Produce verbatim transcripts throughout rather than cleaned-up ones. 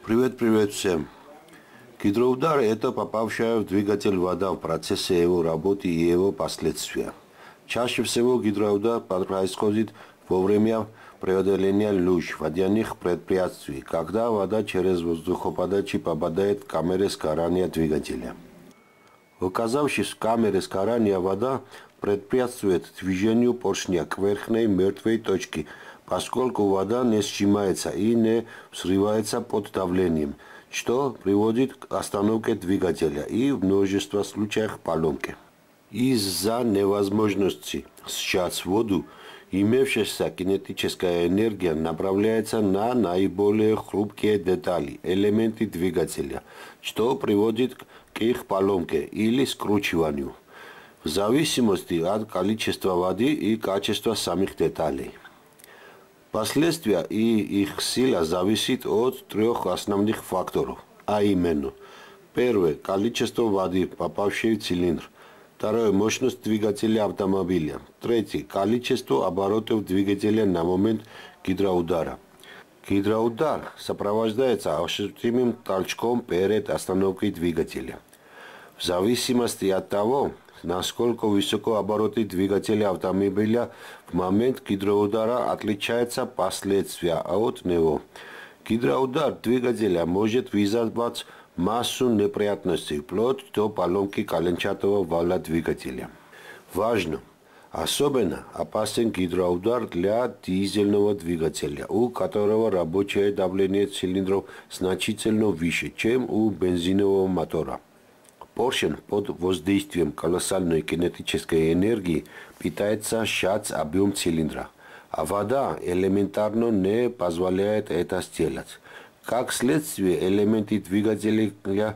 Привет, привет всем. Гидроудар – это попавшая в двигатель вода в процессе его работы и его последствия. Чаще всего гидроудар происходит во время преодоления луж водяных предприятий, когда вода через воздухоподачи попадает в камеры сгорания двигателя. Оказавшись в камере сгорания, вода препятствует движению поршня к верхней мертвой точке, поскольку вода не сжимается и не срывается под давлением, что приводит к остановке двигателя и в множестве случаев поломке. Из-за невозможности сжать воду, имеющаяся кинетическая энергия направляется на наиболее хрупкие детали, элементы двигателя, что приводит к их поломке или скручиванию, в зависимости от количества воды и качества самих деталей. Последствия и их сила зависят от трех основных факторов, а именно: первое – количество воды, попавшей в цилиндр; второе – мощность двигателя автомобиля; третье – количество оборотов двигателя на момент гидроудара. Гидроудар сопровождается ощутимым толчком перед остановкой двигателя. В зависимости от того, насколько высоко обороты двигателя автомобиля в момент гидроудара, отличаются последствия от него. Гидроудар двигателя может вызывать массу неприятностей, вплоть до поломки коленчатого вала двигателя. Важно! Особенно опасен гидроудар для дизельного двигателя, у которого рабочее давление цилиндров значительно выше, чем у бензинового мотора. Поршень под воздействием колоссальной кинетической энергии пытается сжать объем цилиндра, а вода элементарно не позволяет это сделать. Как следствие, элементы двигателя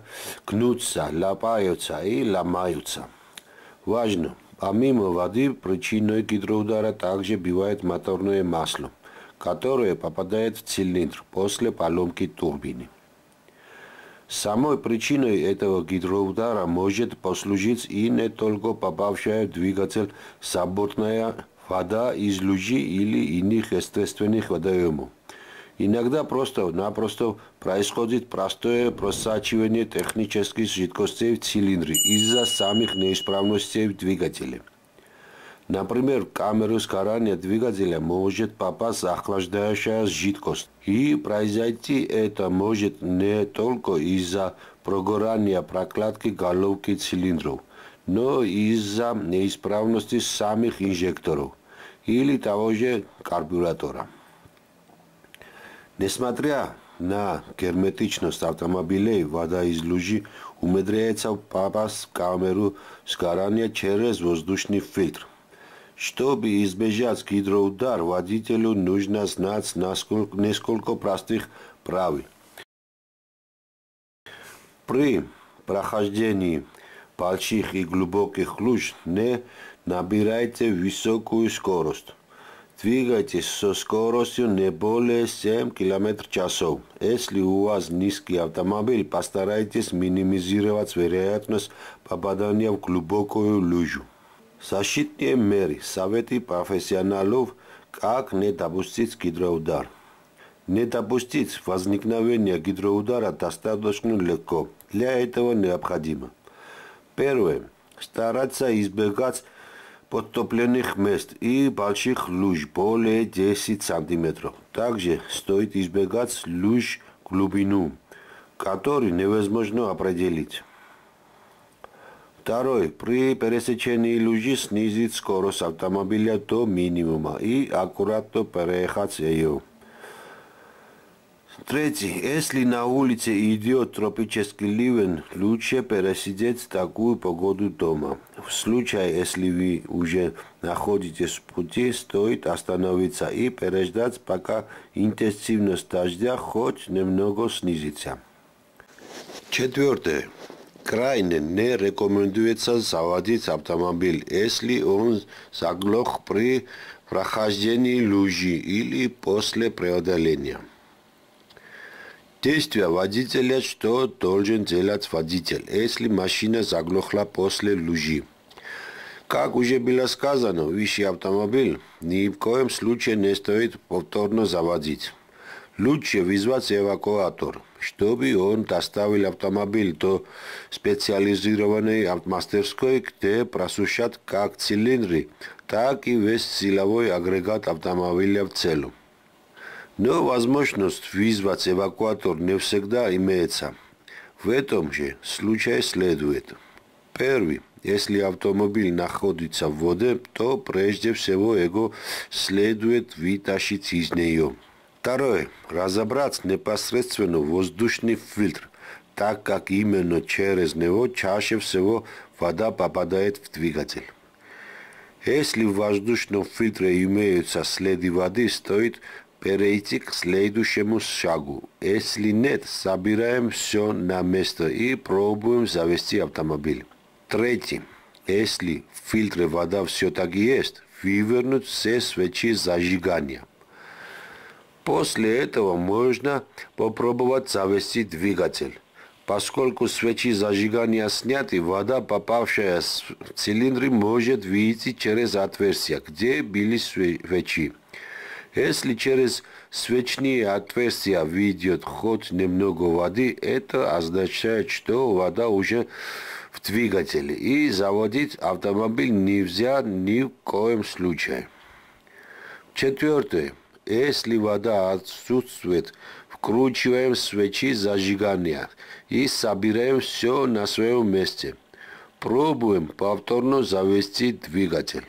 гнутся, лопаются и ломаются. Важно! Помимо воды, причиной гидроудара также бывает моторное масло, которое попадает в цилиндр после поломки турбины. Самой причиной этого гидроудара может послужить и не только попавшая в двигатель забортная вода из лужи или иных естественных водоемов. Иногда просто-напросто происходит простое просачивание технических жидкостей в цилиндре из-за самих неисправностей в двигателе. Например, в камеру сгорания двигателя может попасть охлаждающая жидкость, и произойти это может не только из-за прогорания прокладки головки цилиндров, но и из-за неисправности самих инжекторов или того же карбюратора. Несмотря на герметичность автомобилей, вода из лужи умудряется попасть в камеру сгорания через воздушный фильтр. Чтобы избежать гидроудара, водителю нужно знать несколько простых правил. При прохождении больших и глубоких луж не набирайте высокую скорость. Двигайтесь со скоростью не более семь километров в час. Если у вас низкий автомобиль, постарайтесь минимизировать вероятность попадания в глубокую лужу. Защитные меры, советы профессионалов, как не допустить гидроудар. Не допустить возникновения гидроудара достаточно легко. Для этого необходимо: первое. Стараться избегать подтопленных мест и больших луж более десяти сантиметров. Также стоит избегать луж глубину, которую невозможно определить. Второе. При пересечении лужи снизить скорость автомобиля до минимума и аккуратно переехать ее. Третье. Если на улице идет тропический ливень, лучше пересидеть такую погоду дома. В случае, если вы уже находитесь в пути, стоит остановиться и переждать, пока интенсивность дождя хоть немного снизится. Четвертое. Крайне не рекомендуется заводить автомобиль, если он заглох при прохождении лужи или после преодоления. Действия водителя. Что должен делать водитель, если машина заглохла после лужи? Как уже было сказано, выше автомобиль ни в коем случае не стоит повторно заводить. Лучше вызвать эвакуатор. чтобы он доставил автомобиль до специализированной мастерской, где просушат как цилиндры, так и весь силовой агрегат автомобиля в целом. Но возможность вызвать эвакуатор не всегда имеется. В этом же случае следует. Первый. Если автомобиль находится в воде, то прежде всего его следует вытащить из нее. Второе. Разобрать непосредственно воздушный фильтр, так как именно через него чаще всего вода попадает в двигатель. Если в воздушном фильтре имеются следы воды, стоит перейти к следующему шагу. Если нет, собираем все на место и пробуем завести автомобиль. Третье. Если в фильтре вода все-таки есть, вывернуть все свечи зажигания. После этого можно попробовать завести двигатель. Поскольку свечи зажигания сняты, вода, попавшая в цилиндры, может выйти через отверстия, где были свечи. Если через свечные отверстия выйдет хоть немного воды, это означает, что вода уже в двигателе, и заводить автомобиль нельзя ни в коем случае. Четвертое. Если вода отсутствует, вкручиваем свечи зажигания и собираем все на своем месте. Пробуем повторно завести двигатель.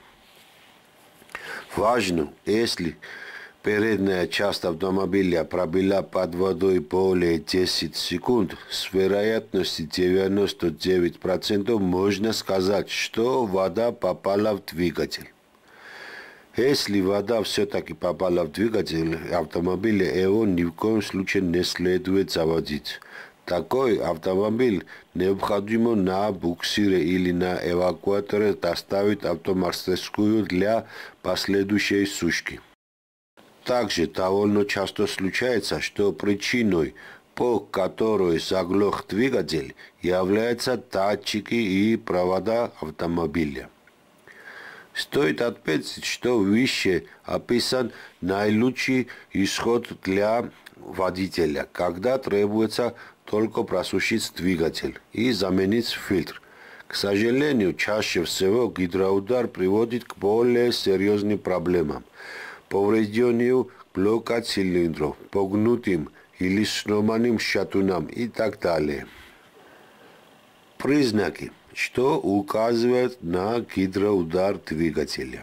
Важно, если передняя часть автомобиля пробила под водой более десяти секунд, с вероятностью девяносто девять процентов можно сказать, что вода попала в двигатель. Если вода все-таки попала в двигатель автомобиля, его ни в коем случае не следует заводить. Такой автомобиль необходимо на буксире или на эвакуаторе доставить в автомастерскую для последующей сушки. Также довольно часто случается, что причиной, по которой заглох двигатель, являются датчики и провода автомобиля. Стоит отметить, что выше описан наилучший исход для водителя, когда требуется только просушить двигатель и заменить фильтр. К сожалению, чаще всего гидроудар приводит к более серьезным проблемам. Повреждению блока цилиндров, погнутым или сломанным шатунам и так далее. Признаки, что указывают на гидроудар двигателя.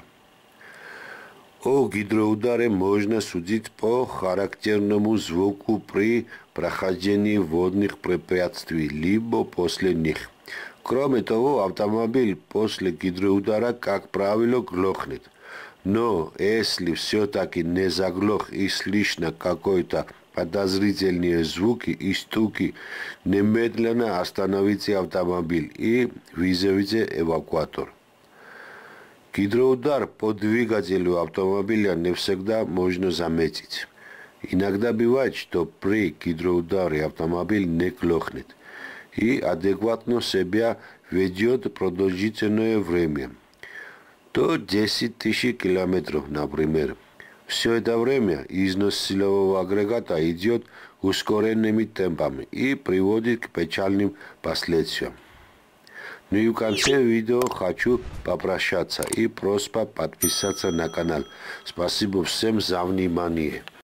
О гидроударе можно судить по характерному звуку при прохождении водных препятствий, либо после них. Кроме того, автомобиль после гидроудара, как правило, глохнет. Но если все-таки не заглох и слышно какой-то подозрительные звуки и стуки, немедленно остановите автомобиль и вызовите эвакуатор. Гидроудар по двигателю автомобиля не всегда можно заметить. Иногда бывает, что при гидроударе автомобиль не глохнет и адекватно себя ведет продолжительное время. До десяти тысяч километров, например. Все это время износ силового агрегата идет ускоренными темпами и приводит к печальным последствиям. Ну и в конце видео хочу попрощаться и просьба подписаться на канал. Спасибо всем за внимание.